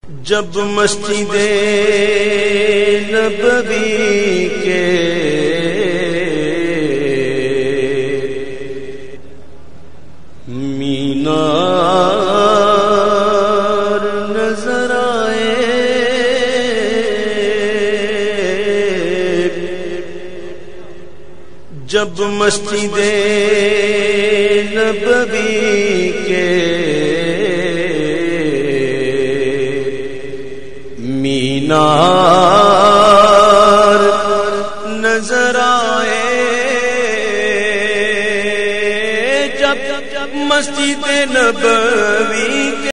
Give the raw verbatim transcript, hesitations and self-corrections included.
जब मस्जिदे नबवी के मीनार नजर आए, जब मस्जिदे नबवी के मीनार नजर आए, जब मस्जिद नबवी